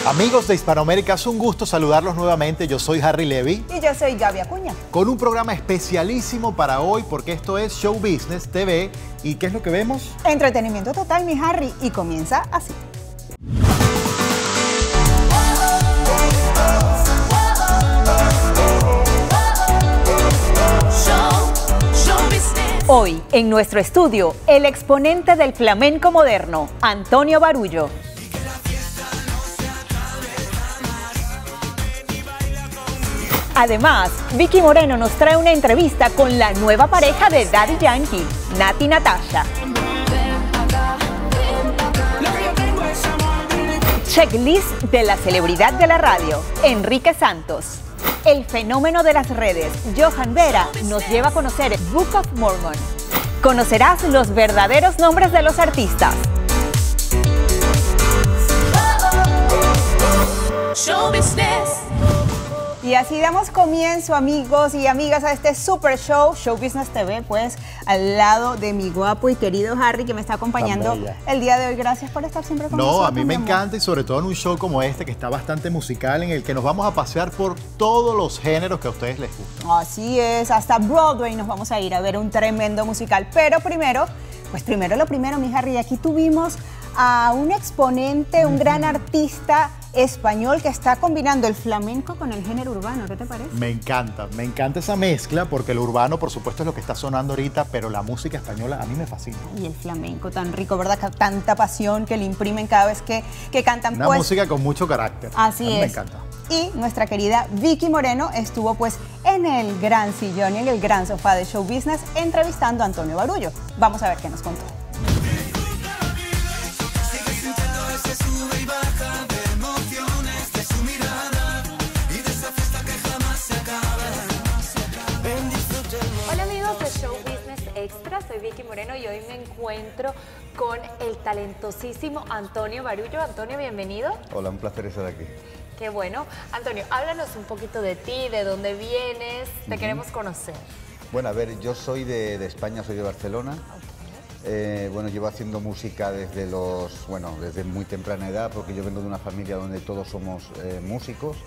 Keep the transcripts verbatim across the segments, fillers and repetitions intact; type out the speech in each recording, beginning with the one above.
Amigos de Hispanoamérica, es un gusto saludarlos nuevamente. Yo soy Harry Levy. Y yo soy Gaby Acuña. Con un programa especialísimo para hoy, porque esto es Show Business T V. ¿Y qué es lo que vemos? Entretenimiento total, mi Harry. Y comienza así. Hoy, en nuestro estudio, el exponente del flamenco moderno, Antonio Barullo. Además, Vicky Moreno nos trae una entrevista con la nueva pareja de Daddy Yankee, Nat y Natasha. Checklist de la celebridad de la radio, Enrique Santos. El fenómeno de las redes, Johan Vera, nos lleva a conocer Book of Mormon. Conocerás los verdaderos nombres de los artistas. Show Business. Y así damos comienzo, amigos y amigas, a este super show, Show Business T V, pues al lado de mi guapo y querido Harry, que me está acompañando el día de hoy. Gracias por estar siempre con nosotros. No, a mí me encanta, y sobre todo en un show como este, que está bastante musical, en el que nos vamos a pasear por todos los géneros que a ustedes les gustan. Así es, hasta Broadway nos vamos a ir a ver un tremendo musical. Pero primero, pues primero lo primero, mi Harry, aquí tuvimos a un exponente, un gran artista español que está combinando el flamenco con el género urbano. ¿Qué te parece? Me encanta, me encanta esa mezcla, porque el urbano, por supuesto, es lo que está sonando ahorita, pero la música española a mí me fascina. Y el flamenco tan rico, ¿verdad? Tanta pasión que le imprimen cada vez que, que cantan. Una pues, música con mucho carácter. Así es. Me encanta. Y nuestra querida Vicky Moreno estuvo pues en el gran sillón y en el gran sofá de Show Business entrevistando a Antonio Barullo. Vamos a ver qué nos contó. Extra, soy Vicky Moreno y hoy me encuentro con el talentosísimo Antonio Barullo. Antonio, bienvenido. Hola, un placer estar aquí. Qué bueno. Antonio, háblanos un poquito de ti, de dónde vienes, te uh-huh. queremos conocer. Bueno, a ver, yo soy de, de España, soy de Barcelona. Okay. Eh, bueno, llevo haciendo música desde los, bueno, desde muy temprana edad, porque yo vengo de una familia donde todos somos eh, músicos.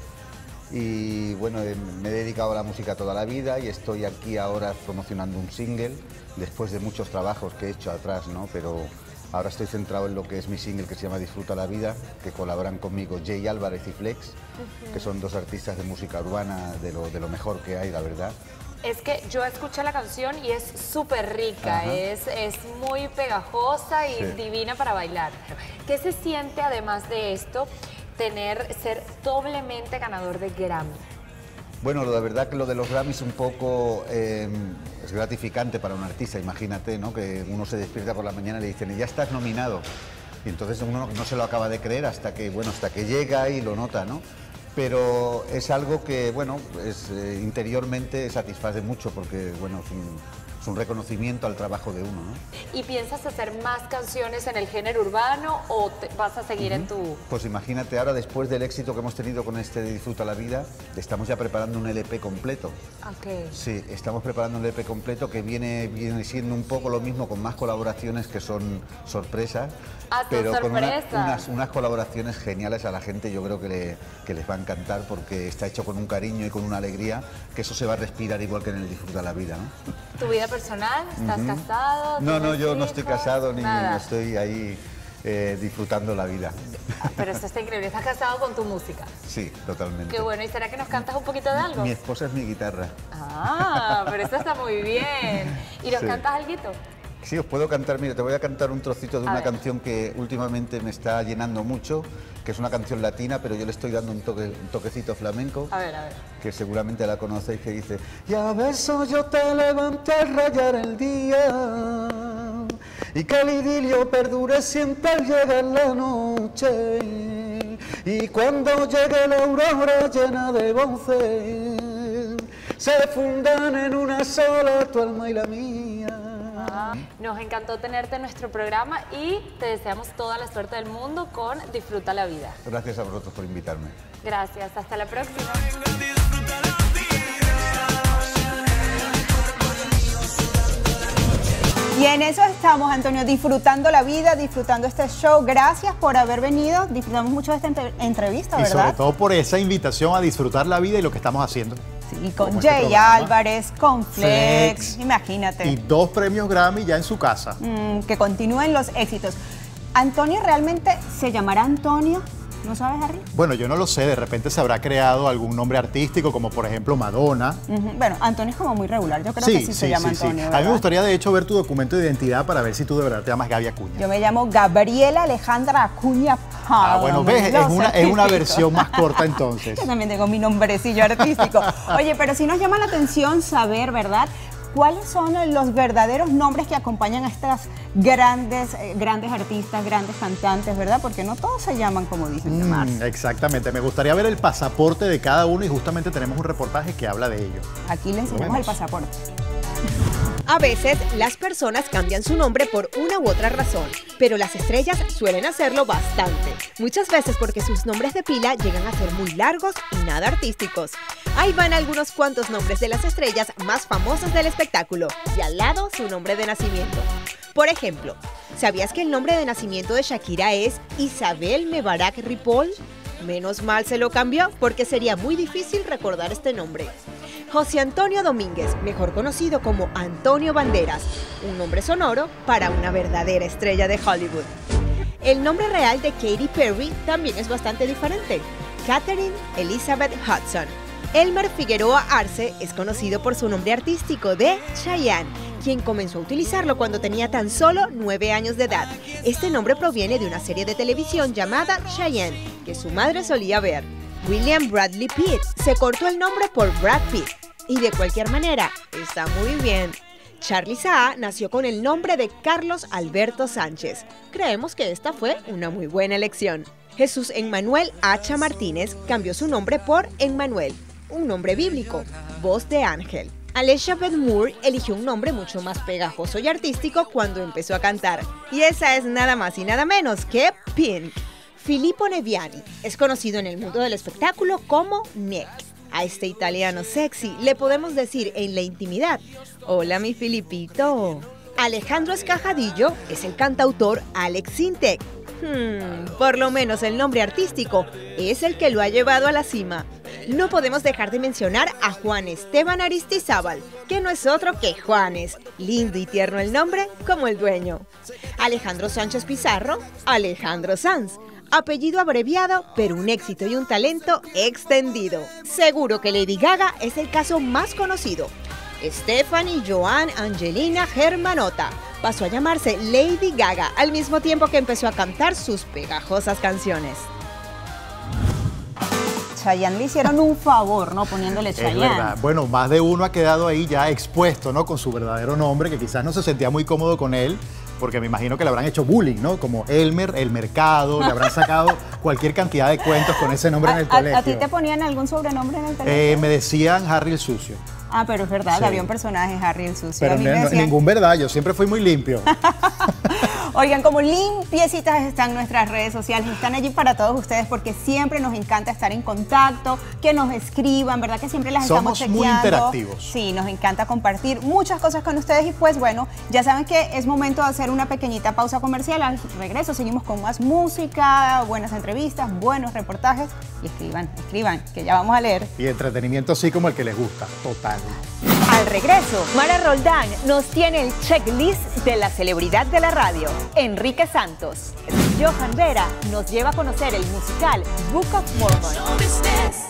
Y bueno, me he dedicado a la música toda la vida y estoy aquí ahora promocionando un single, después de muchos trabajos que he hecho atrás, ¿no? Pero ahora estoy centrado en lo que es mi single, que se llama Disfruta la Vida, que colaboran conmigo Jay Álvarez y Flex, uh-huh. que son dos artistas de música urbana de lo, de lo mejor que hay, la verdad. Es que yo escuché la canción y es súper rica, es, es muy pegajosa y sí. divina para bailar. ¿Qué se siente además de esto? Tener, ser doblemente ganador de Grammy. Bueno, la verdad que lo de los Grammy es un poco eh, es gratificante para un artista, imagínate, ¿no? Que uno se despierta por la mañana y le dicen, ya estás nominado. Y entonces uno no se lo acaba de creer hasta que, bueno, hasta que llega y lo nota, ¿no? Pero es algo que, bueno, es, eh, interiormente satisface mucho porque, bueno, es un, es un reconocimiento al trabajo de uno, ¿no? ¿Y piensas hacer más canciones en el género urbano o te vas a seguir uh-huh. en tu...? Pues imagínate, ahora después del éxito que hemos tenido con este de Disfruta la Vida, estamos ya preparando un L P completo. Okay. Sí, estamos preparando un L P completo que viene, viene siendo un poco lo mismo, con más colaboraciones que son sorpresas. Ah, pero sorpresa. con una, unas, unas colaboraciones geniales a la gente, yo creo que, le, que les va a encantar porque está hecho con un cariño y con una alegría, que eso se va a respirar igual que en el Disfruta la Vida, ¿no? ¿Tu vida personal? ¿Estás uh-huh. casado? No, no, yo hijos? no estoy casado ni Nada. estoy ahí eh, disfrutando la vida. Pero esto está increíble, ¿estás casado con tu música? Sí, totalmente. Qué bueno, ¿y será que nos cantas un poquito de algo? Mi esposa es mi guitarra. Ah, pero eso está muy bien. ¿Y nos sí. cantas alguito? Sí, os puedo cantar, mira, te voy a cantar un trocito de a una ver. canción que últimamente me está llenando mucho, que es una canción latina, pero yo le estoy dando un, toque, un toquecito flamenco. A ver, a ver. Que seguramente la conocéis, que dice: y a besos yo te levanté al rayar el día, y que el idilio perdure siempre al llegar la noche, y cuando llegue la aurora llena de voces, se fundan en una sola tu alma y la mía. Ah, nos encantó tenerte en nuestro programa y te deseamos toda la suerte del mundo con Disfruta la Vida. Gracias a vosotros por invitarme. Gracias, hasta la próxima. Y en eso estamos, Antonio, disfrutando la vida, disfrutando este show. Gracias por haber venido. Disfrutamos mucho de esta entre entrevista, ¿verdad? Y sobre todo por esa invitación a disfrutar la vida y lo que estamos haciendo. Sí, con Como Jay este programa. Álvarez, con Flex, Flex. imagínate. Y dos premios Grammy ya en su casa. Mm, que continúen los éxitos. ¿Antonio realmente se llamará Antonio? ¿No sabes, Harry? Bueno, yo no lo sé, de repente se habrá creado algún nombre artístico, como por ejemplo Madonna. Ujú. Bueno, Antonio es como muy regular. Yo creo Sí, que sí, sí, se llama sí, sí. Antonio. A mí ¿verdad? me gustaría de hecho ver tu documento de identidad para ver si tú de verdad te llamas Gaby Acuña. Yo me llamo Gabriela Alejandra Acuña Palma. Ah, bueno, ves, es una, es una versión más corta entonces. Yo también tengo mi nombrecillo artístico. Oye, pero sí nos llama la atención saber, ¿verdad?, ¿cuáles son los verdaderos nombres que acompañan a estas grandes, eh, grandes artistas, grandes cantantes, ¿verdad? Porque no todos se llaman como dicen, Mm, Mars. exactamente, me gustaría ver el pasaporte de cada uno y justamente tenemos un reportaje que habla de ello. Aquí les enseñamos Bueno. el pasaporte. A veces las personas cambian su nombre por una u otra razón, pero las estrellas suelen hacerlo bastante. Muchas veces porque sus nombres de pila llegan a ser muy largos y nada artísticos. Ahí van algunos cuantos nombres de las estrellas más famosas del espectáculo y al lado su nombre de nacimiento. Por ejemplo, ¿sabías que el nombre de nacimiento de Shakira es Isabel Mebarak Ripoll? Menos mal se lo cambió porque sería muy difícil recordar este nombre. José Antonio Domínguez, mejor conocido como Antonio Banderas, un nombre sonoro para una verdadera estrella de Hollywood. El nombre real de Katy Perry también es bastante diferente, Catherine Elizabeth Hudson. Elmer Figueroa Arce es conocido por su nombre artístico de Chayanne, quien comenzó a utilizarlo cuando tenía tan solo nueve años de edad. Este nombre proviene de una serie de televisión llamada Chayanne, que su madre solía ver. William Bradley Pitt se cortó el nombre por Brad Pitt. Y de cualquier manera, está muy bien. Charly Saa nació con el nombre de Carlos Alberto Sánchez. Creemos que esta fue una muy buena elección. Jesús Emmanuel Hacha Martínez cambió su nombre por Emmanuel, un nombre bíblico, voz de ángel. Elizabeth Moore eligió un nombre mucho más pegajoso y artístico cuando empezó a cantar. Y esa es nada más y nada menos que Pink. Filippo Neviani es conocido en el mundo del espectáculo como Nick. A este italiano sexy le podemos decir en la intimidad: hola mi Filipito. Alejandro Escajadillo es el cantautor Alex Sintek. Hmm, por lo menos el nombre artístico es el que lo ha llevado a la cima. No podemos dejar de mencionar a Juan Esteban Aristizábal, que no es otro que Juanes, lindo y tierno el nombre como el dueño. Alejandro Sánchez Pizarro, Alejandro Sanz. Apellido abreviado, pero un éxito y un talento extendido. Seguro que Lady Gaga es el caso más conocido. Stephanie Joan Angelina Germanota pasó a llamarse Lady Gaga al mismo tiempo que empezó a cantar sus pegajosas canciones. Chayanne le hicieron un favor, ¿no? Poniéndole Es Chayanne. verdad. Bueno, más de uno ha quedado ahí ya expuesto, ¿no? Con su verdadero nombre, que quizás no se sentía muy cómodo con él, porque me imagino que le habrán hecho bullying, ¿no? Como Elmer, el mercado, le habrán sacado cualquier cantidad de cuentos con ese nombre en el ¿A, colegio. a, a ti te ponían algún sobrenombre en el teléfono? Eh, me decían Harry el sucio. Ah, pero es verdad, Sí. había un personaje, Harry el sucio. Pero A mí no- me decían- ningún verdad, yo siempre fui muy limpio. Oigan, como limpiecitas están nuestras redes sociales, están allí para todos ustedes porque siempre nos encanta estar en contacto, que nos escriban, ¿verdad? Que siempre las Somos estamos muy chequeando. interactivos. Sí, nos encanta compartir muchas cosas con ustedes y pues bueno, ya saben que es momento de hacer una pequeñita pausa comercial. Al regreso seguimos con más música, buenas entrevistas, buenos reportajes y escriban, escriban, que ya vamos a leer. Y entretenimiento así como el que les gusta, total. Al regreso, Mara Roldán nos tiene el checklist de la celebridad de la radio, Enrique Santos. Johan Vera nos lleva a conocer el musical Book of Mormon.